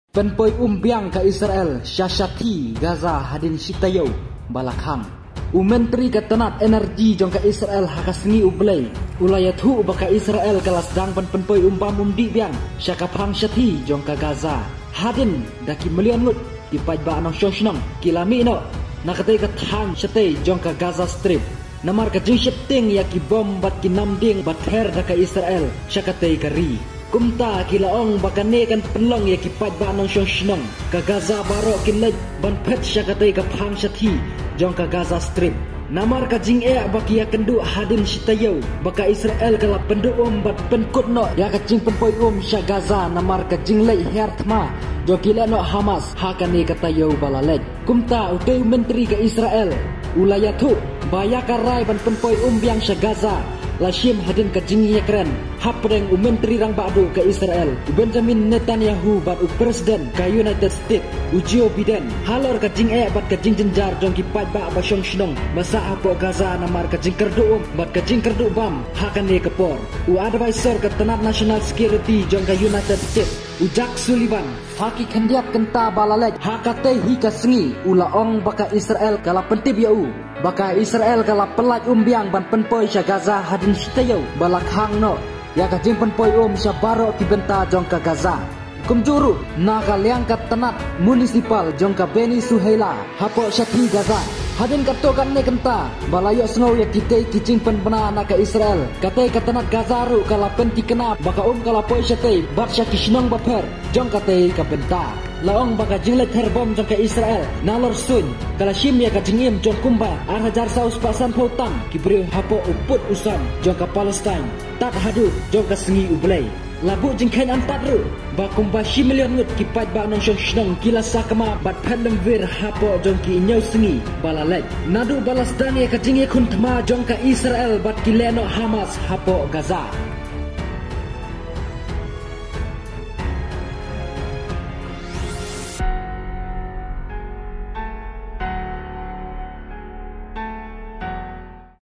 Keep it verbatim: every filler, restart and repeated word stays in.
Penpoi umbiang ke Israel syashati Gaza hadin sitayo balakhang. Umenteri ketenat energi jong ke Israel hakasngi ublay. Ulayathu baka Israel kelas dang pen penpoi umpam umdi biang syakapang syati jong ke Gaza. Hadin daki melian ngut dipaj ba anong shoshnong kilami no nakatay katang syatay jong ke Gaza Strip. Namar ka jing syating yaki bom bat kinamding bat her da ke Israel syakatay kari. Kumta kilaong bakane kan penlong ya kipat ba nong shoshnong ka Gaza baro kinlay ban pet syakatay ka phang syati jong ka Gaza Strip. Namar ka jing e baki ya kendu hadin sitayo baka Israel kala pendu um bat penkut no ya ka jing penpoi um sya Gaza namar ka jing lay her thma jo kila no Hamas hakane katayo balalej. Kumta utay menteri ka Israel ulayathu baya karai ban penpoi um biang sya Gaza Lashim hadin ka jing yakren hapreng u menteri rang badu ke Israel Benjamin Netanyahu bat u presiden ka United States u Joe Biden halor ka jing e bat ka jing jenjar jong ki pat ba ba shong shnong masa apo Gaza namar ka jing kerdu um bat ka jing kerdu bam hakan ne kapor u advisor ka tenat national security jong ka United States u Jack Sullivan haki khandiat kenta balalek hakate hi ka sengi ulaong baka Israel kala pentib ya u baka Israel kala pelaj umbiang ban penpoi sya Gaza hadin sitayo balakhang no ya ka jing penpoi um sya baro ki benta jong ka Gaza. Kumjuru naka liang ka tenat municipal jong ka Beni Suhaila hapo syati Gaza hadin katokan ne kenta balayo sngau ya kitay kijing penbena na ka Israel katay ka tenat Gaza ru kala penti kena baka um kala poi syatay bat sya kishnong baper jong katay ka benta laong baka jinglet herbom jong ka Israel nalor sun kala shim ya ka jingim jong kumba ar hajar saus pasan potang kibriu hapo uput usan jong ka Palestine tat hadu jong ka sengi ublay labu jingkain antat ru ba kumba shim million ngut kipat ba nong shong shnong kila sakama bat pandem vir hapo jong ki nyau sengi balalek nadu balas dan ya ka jingi kun thma jong ka Israel bat kileno Hamas hapo Gaza.